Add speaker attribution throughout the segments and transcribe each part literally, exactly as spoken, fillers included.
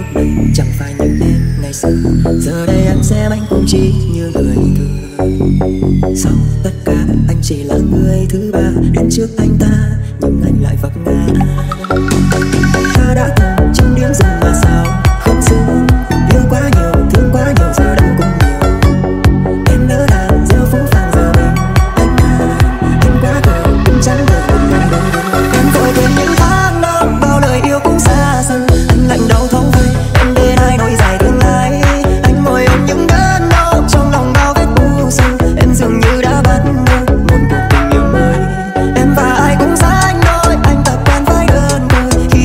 Speaker 1: này chẳng phải như em ngày xưa. Giờ đây anh xem anh cũng chỉ như người thường. Sau tất cả anh chỉ là người thứ ba đến trước anh ta, nhưng anh lại vấp ngã. Ta đã từng trong tiếng rừng mà sao không xứng, yêu quá nhiều thương quá nhiều giờ đâu cũng nhiều. Em nỡ đàn gieo phũ phàng giờ mình anh à, anh quá cờ cũng chẳng được một ngày đâu. Em vội quên những tháng năm bao lời yêu cũng xa dần, anh lạnh đau thấu vây em bên ai nỗi dài tương lai. Anh ngồi ôm những đớn đau trong lòng bao vết u sầu, em dường như đã bắt đầu một cuộc tình yêu mới. Em và ai cũng xa anh đôi, anh tập quen với đơn côi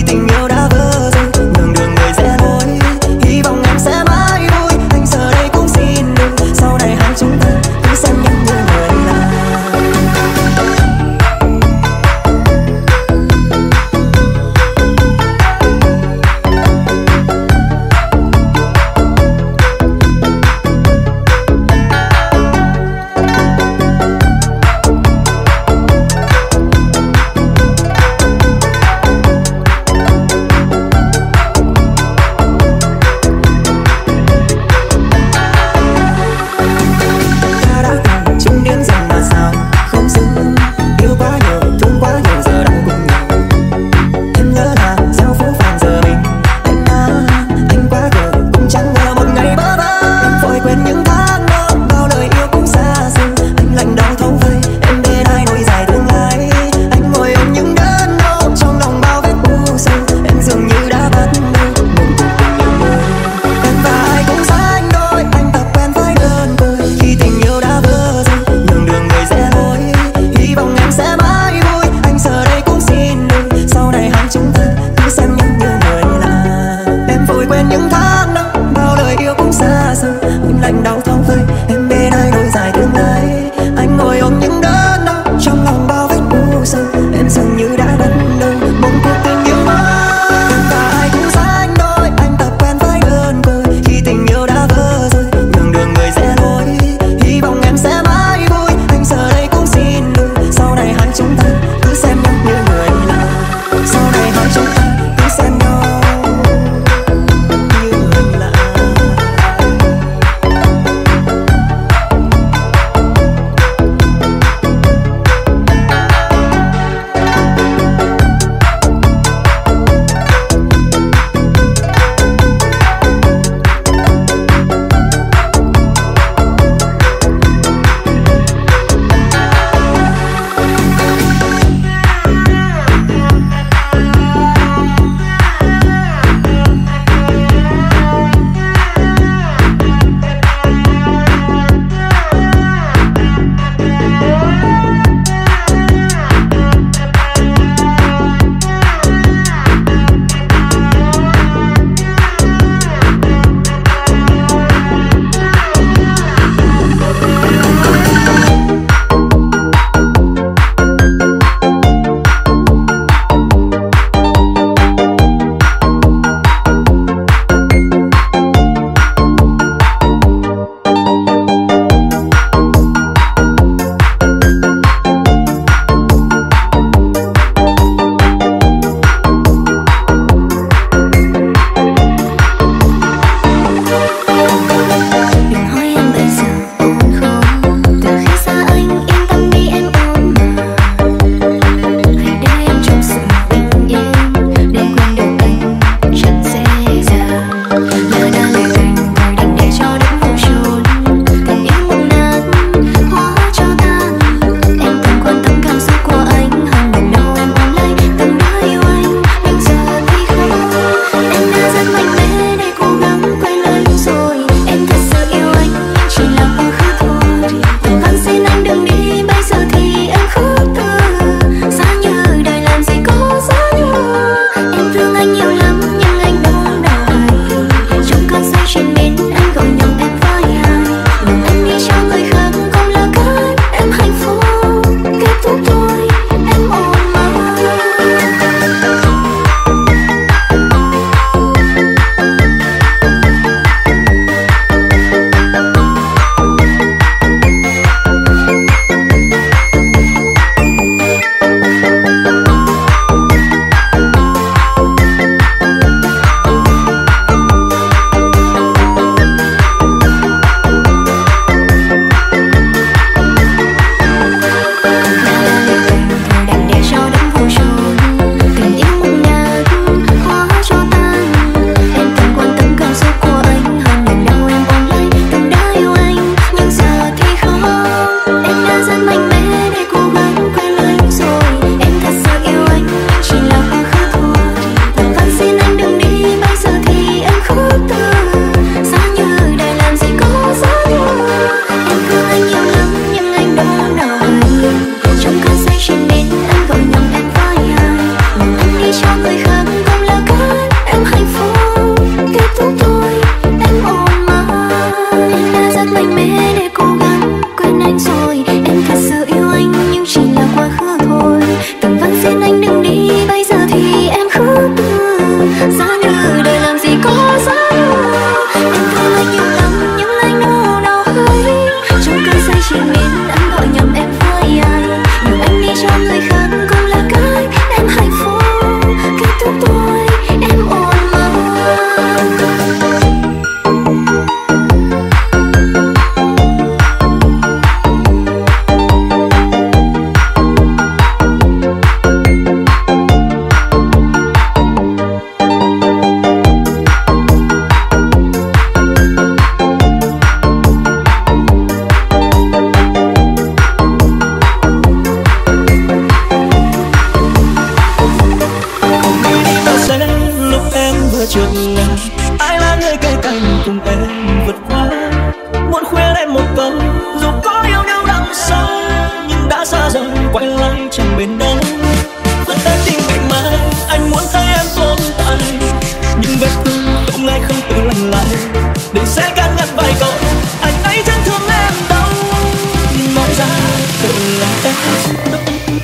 Speaker 1: trượt ngã. Ai là người kề cạnh cùng em vượt qua. Muốn khuyên em một câu, dù có yêu nhau đậm sâu, nhưng đã xa rồi quay lại chẳng bên đâu. Vẫn tên tình ngày mai, anh muốn thấy em tồn tại, nhưng vết thương cũng lại không tự lành lại. Để sẽ can ngăn vài câu, anh ấy chẳng thương em đâu, nhưng nói ra tự là em đâu.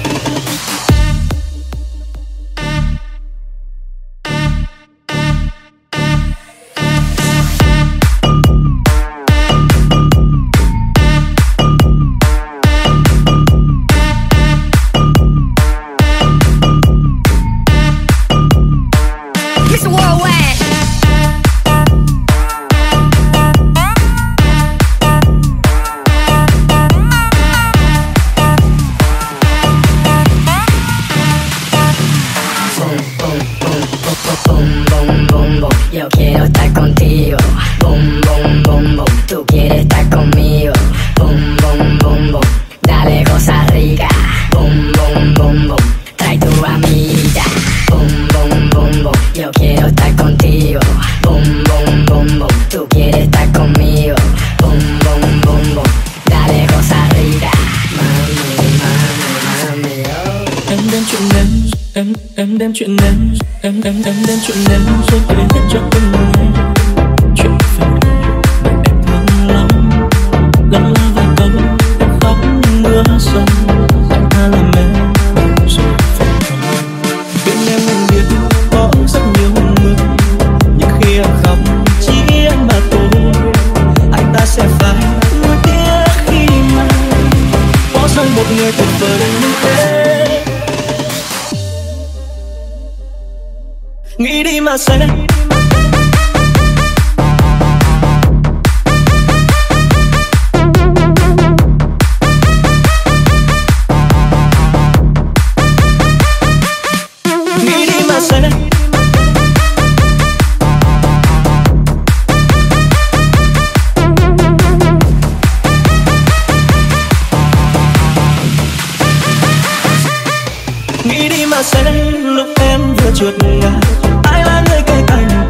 Speaker 2: Yo quiero estar contigo, boom, boom, boom, boom. Tú quieres estar conmigo, boom, boom, boom, boom. Dale cosa rica, boom, boom, boom, boom. Trae tu amiguita, boom, boom, boom, boom. Yo quiero estar contigo, boom, boom, boom, boom. Tú quieres estar conmigo, boom, boom, boom, boom. Dale cosa rica, mami, mami, mami, oh.
Speaker 1: Em đem chuyện đến, em em đem chuyện đến, em em em đem chuyện đến rồi kể hết cho em nghe. Chuyện về mà em thương lắm, lắm là vài câu em khóc mưa rơi. Anh ta làm em rồi phải không? Bên em anh biết có rất nhiều người, nhưng khi em khóc chỉ anh mà thôi. Anh ta sẽ phải nuối tiếc khi mà bỏ rơi một người tuyệt vời như thế. Nghĩ đi mà xem, nghĩ đi mà xem. Nghĩ đi mà xem, lúc em vừa trượt ngã, ai là người kề cạnh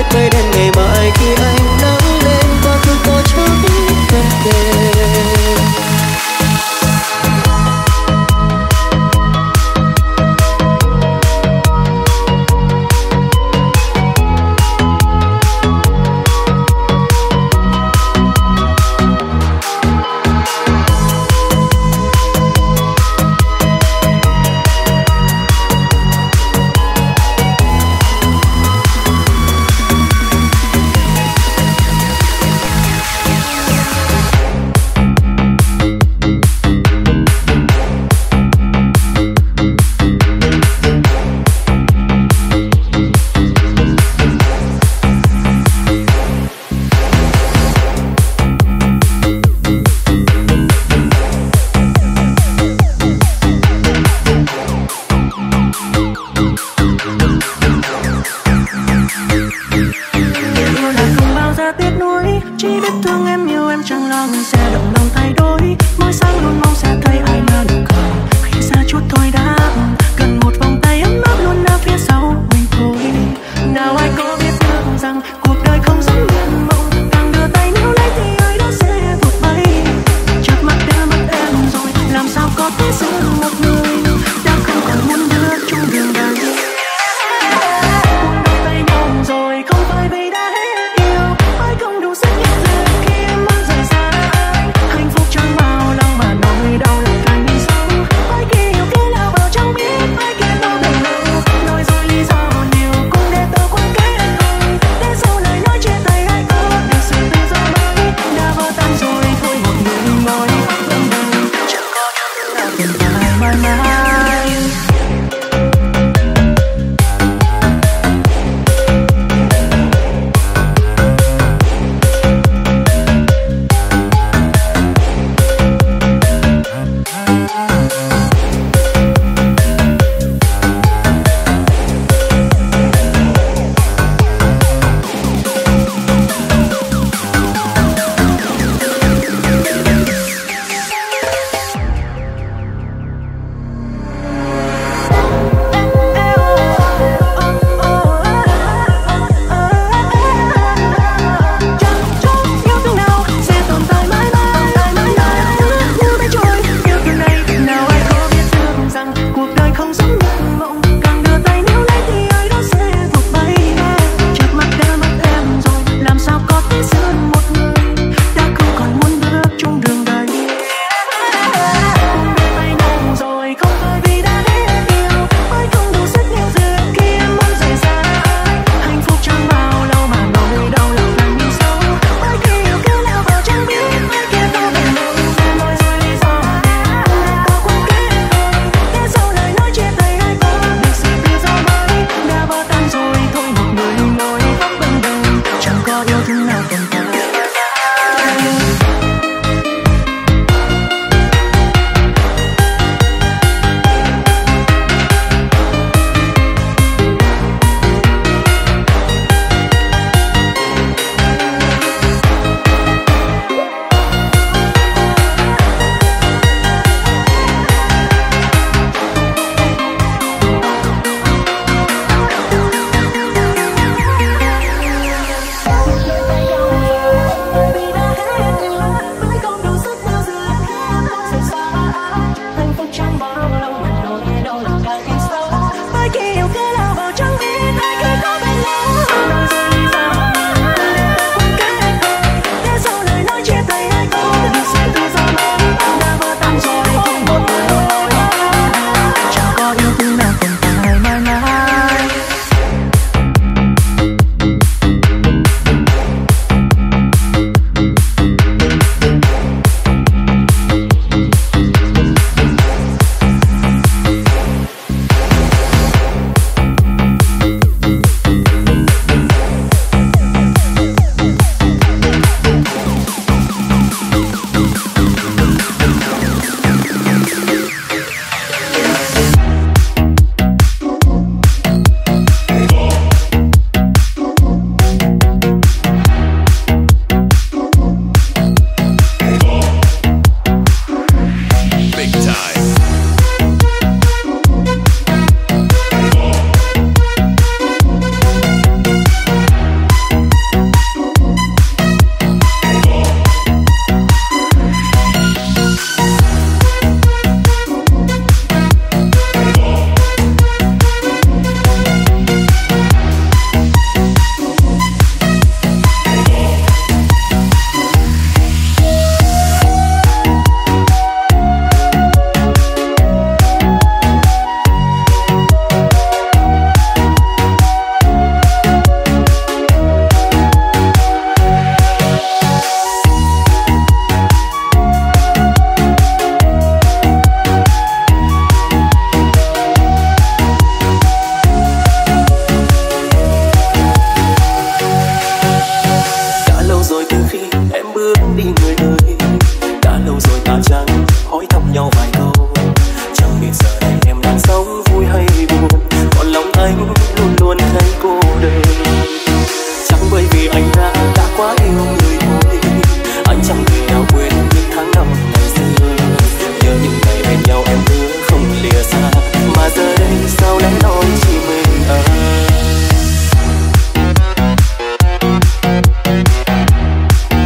Speaker 1: hết mây đen ngày mai khi ánh nắng lên quá khứ có chắc em về.
Speaker 3: Để sau
Speaker 1: từ khi em bước đi người ơi. Đã lâu rồi ta chẳng hỏi thăm nhau vài câu, chẳng biết giờ này em đang sống vui hay buồn, còn lòng anh luôn luôn thấy cô đơn. Chẳng bởi vì anh đã đã quá yêu người thôi, anh chẳng thể nào quên những tháng năm ngày xưa. Nhớ những ngày bên nhau em hứa không lìa xa, mà giờ đây sao lẽ loi chỉ mình anh.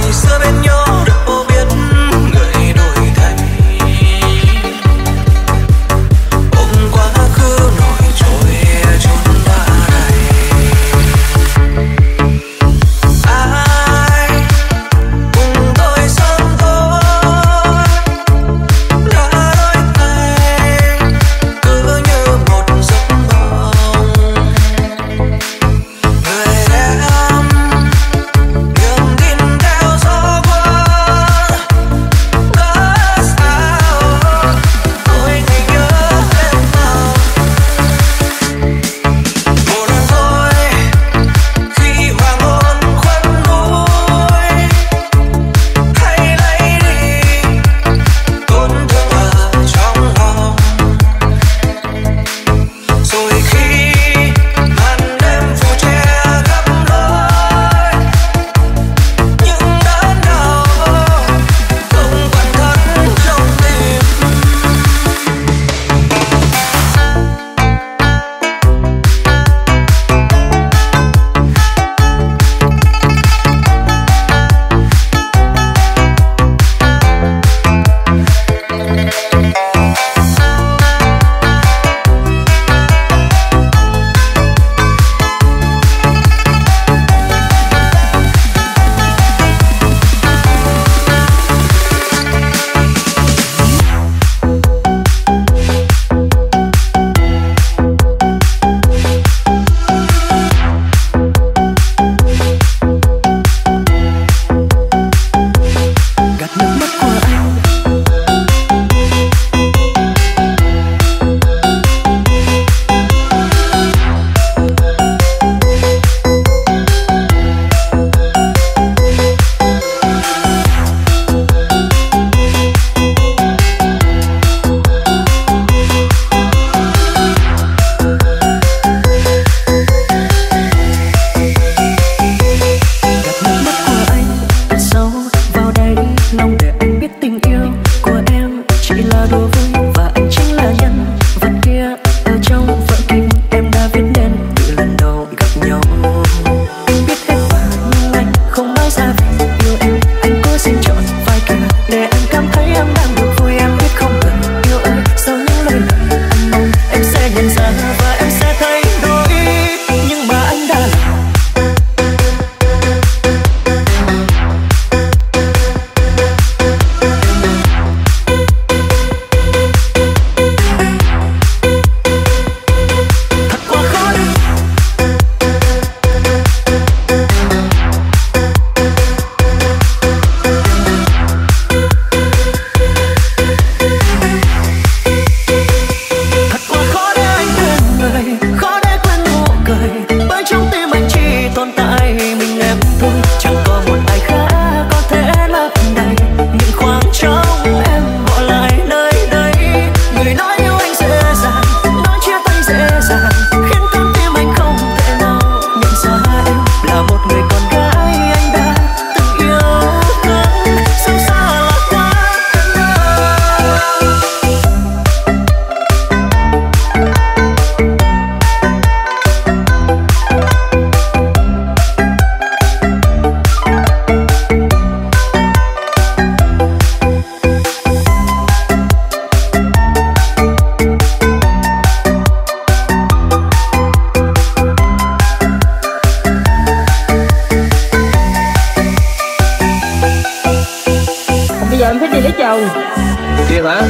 Speaker 3: chồng.
Speaker 4: Điên hả?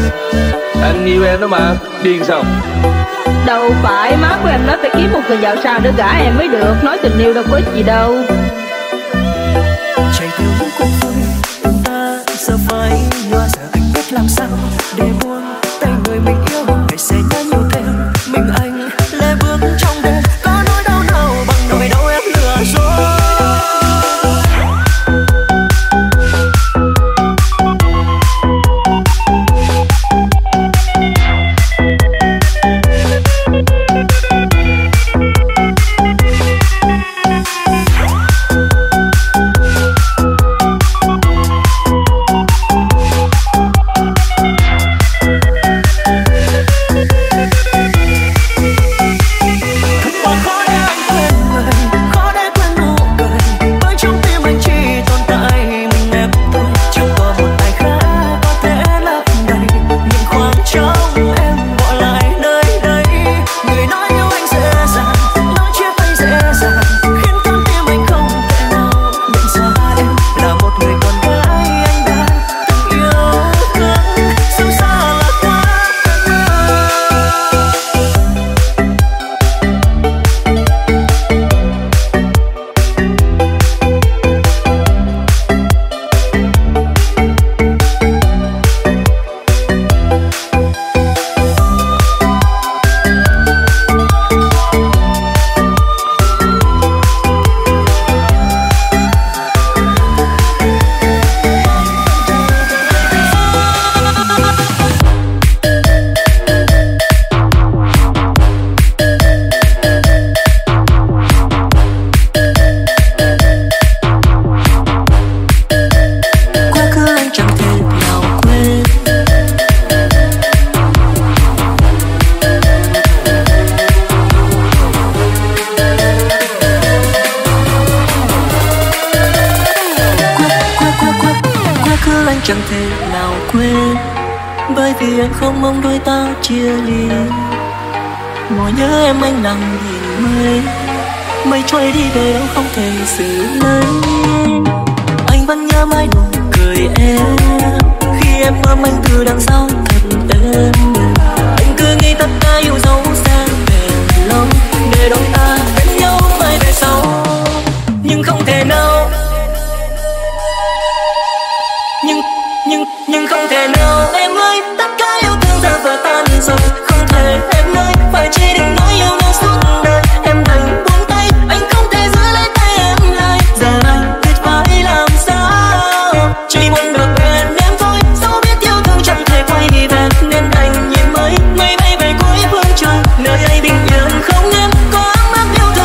Speaker 4: Anh yêu em đó mà, điên sao?
Speaker 3: Đâu phải, má của em nói phải kiếm một người giàu sang để gả em mới được. Nói tình yêu đâu có ích gì đâu.
Speaker 1: Chạy theo những cuộc vui, chúng ta giờ phải loa giờ anh biết làm sao để buông tay người mình yêu. Ngày sẽ nhớ nhiều thêm mình anh lê bước trong đêm, có nỗi đau nào bằng nỗi đau em lừa dối. anh chẳng thể nào quên, bởi vì anh không mong đôi ta chia ly. Ngồi nhớ em anh nằm nhìn mây, mây trôi đi về đâu không thể xử lấy. Anh vẫn nhớ mãi nụ cười em khi em ôm anh từ đằng sau thật êm. Anh cứ nghĩ tất cả yêu dấu sẽ bền lâu, để đôi ta bên nhau mãi về sau. Nhưng không thể nào, nhưng nhưng nhưng không thể nào em ơi, tất cả yêu thương giờ vỡ tan rồi. Không thể em ơi, phải chỉ định nói yêu nhau suốt đời. Em đành buông tay, anh không thể giữ lấy tay em lại. Giờ anh biết phải làm sao, chỉ muốn được bên em thôi. Dẫu biết yêu thương chẳng thể quay về, nên đành nhìn mây mây bay về cuối phương trời. Nơi ấy bình yên không em có ấm áp yêu thương.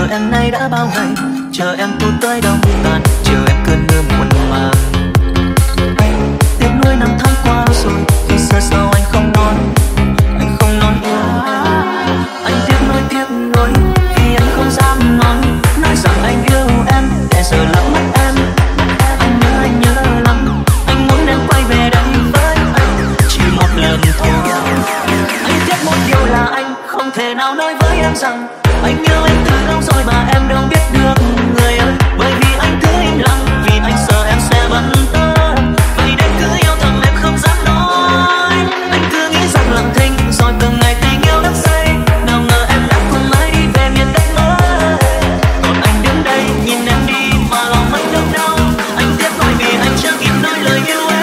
Speaker 1: em nay đã bao ngày, chờ em tu tới đông tàn, chờ em cơn mưa muộn màng. Tiếc nuối năm tháng qua rồi, khi xưa sao anh không nói, anh không nói yêu em. Anh tiếc nuối tiếc nuối vì anh không dám nói, nói rằng anh yêu em để giờ lỡ mất em. Anh nhớ anh nhớ lắm, anh muốn em quay về đây với anh chỉ một lần thôi. Anh tiếc một điều là anh không thể nào nói với em rằng anh yêu em từ lâu rồi mà em đâu biết được người ơi. Bởi vì anh cứ im lặng, vì anh sợ em sẽ bận tâm. Vậy nên cứ yêu thầm em không dám nói. Anh cứ nghĩ rằng lặng thinh rồi từng ngày tình yêu đắm say. Nào ngờ em đã cùng ai đi về miền đất mới. Còn anh đứng đây nhìn em đi mà lòng anh đau đau. Anh tiếc nuối vì anh chưa kịp nói lời yêu em.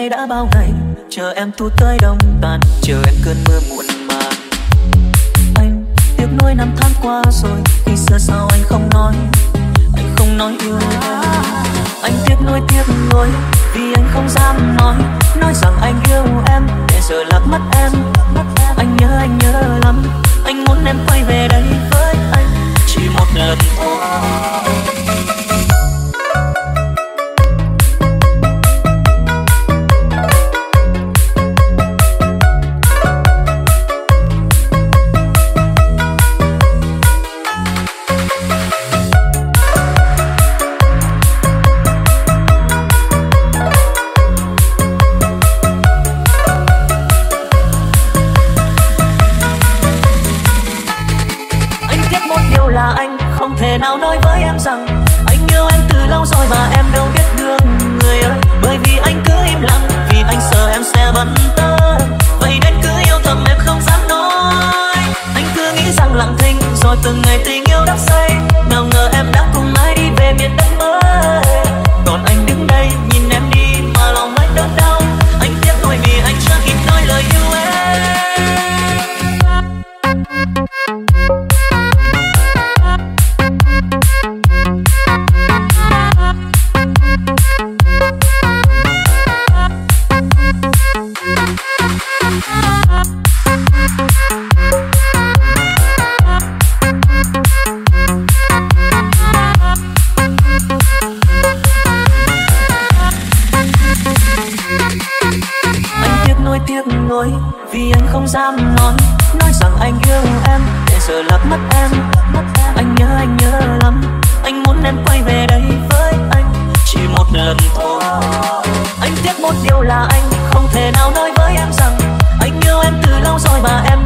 Speaker 1: đây đã bao ngày, chờ em thu tới đông tàn, chờ em cơn mưa muộn màng. Anh tiếc nuối năm tháng qua rồi, khi xưa sao anh không nói, anh không nói yêu em. Anh tiếc nuối tiếc nuối vì anh không dám nói, nói rằng anh yêu em để giờ lạc mất em. Anh nhớ anh nhớ lắm, anh muốn em quay về đây với anh chỉ một lần thôi. Thể nào nói với em rằng anh yêu em từ lâu rồi mà em đâu biết thương người ơi. Bởi vì anh cứ im lặng, vì anh sợ em sẽ bận tâm. Vậy nên cứ yêu thầm em không dám nói. Anh cứ nghĩ rằng lặng thinh rồi từng ngày tình yêu đắp xây. Nào ngờ em đã cùng ai đi về miền đất mới. Còn anh đứng đây nhìn em đi mà lòng anh đớn đau. Anh tiếc nuối vì anh chưa kịp nói lời yêu em. Vì anh không dám nói, nói rằng anh yêu em để giờ lạc mất em. Anh nhớ anh nhớ lắm, anh muốn em quay về đây với anh chỉ một lần thôi. Anh tiếc một điều là anh không thể nào nói với em rằng anh yêu em từ lâu rồi mà em